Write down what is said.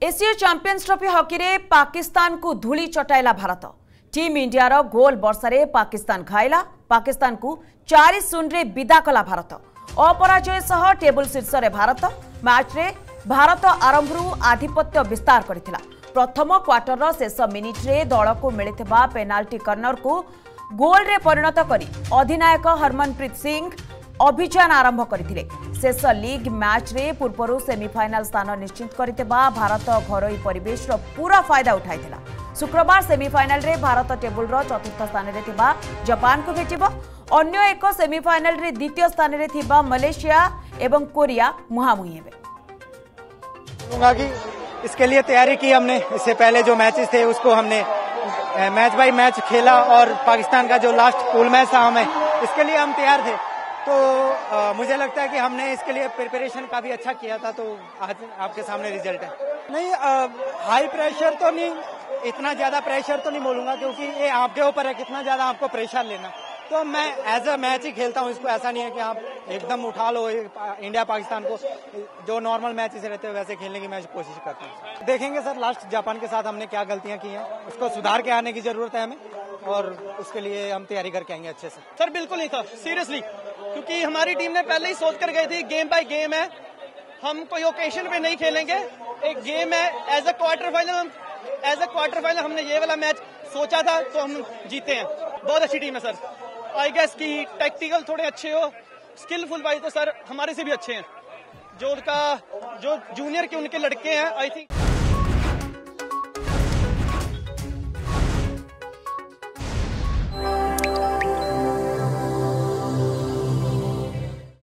एसीय champions trophy hockey रे पाकिस्तान को धूली चटाइला भारत। टीम इंडिया रो गोल वर्षारे पाकिस्तान खाइला। पाकिस्तान को 4-0 रे विदा कला भारत। अपराजय सह टेबल शीर्ष रे भारत। मैच रे भारत आरंभरू आधिपत्य विस्तार करथिला। प्रथम क्वार्टर रो शेष मिनिट रे दल को मिलिथिबा पेनाल्टी कर्नर को गोल रे परिणत करी अधिनायक हरमनप्रीत सिंह अभियान आरंभ करथिले। शेष लीग मैच रे पूर्वरु सेमीफाइनल स्थान निश्चित करथिबा भारत घरोई परिवेश रो पूरा फायदा उठाइथिला। शुक्रवार सेमीफाइनल रे भारत टेबल रो चतुर्थ स्थान रे थिबा जापान को भेटिबो। अन्य एक सेमीफाइनल रे द्वितीय स्थान रे थिबा मलेशिया एवं कोरिया मुहामुही हेबे। इसके लिए तैयारी की हमने। इससे पहले जो मैचेस थे उसको हमने मैच बाय मैच खेला और पाकिस्तान का जो लास्ट पूल मैच था हमें इसके लिए हम तैयार थे। तो मुझे लगता है कि हमने इसके लिए प्रिपरेशन काफी अच्छा किया था। तो आज आपके सामने रिजल्ट है। नहीं हाई प्रेशर तो नहीं, इतना ज्यादा प्रेशर तो नहीं बोलूंगा क्योंकि ये आपके ऊपर है कितना ज्यादा आपको प्रेशर लेना। तो मैं एज अ मैच ही खेलता हूँ इसको। ऐसा नहीं है कि आप एकदम उठा लो। इंडिया पाकिस्तान को जो नॉर्मल मैचेस रहते हैं वैसे खेलने की मैं कोशिश करता हूँ। देखेंगे सर लास्ट जापान के साथ हमने क्या गलतियां की हैं, उसको सुधार के आने की जरूरत है हमें और उसके लिए हम तैयारी करके आएंगे अच्छे से। सर बिल्कुल नहीं था, सीरियसली, क्योंकि हमारी टीम ने पहले ही सोच कर गई थी गेम बाय गेम है, हम कोई ओकेशन पे नहीं खेलेंगे, एक गेम है। एज अ क्वार्टर फाइनल हमने ये वाला मैच सोचा था तो हम जीते हैं। बहुत अच्छी टीम है सर। आई गेस कि टैक्टिकल थोड़े अच्छे हो, स्किलफुल वाइज तो सर हमारे से भी अच्छे हैं। जो जूनियर के उनके लड़के हैं आई थिंक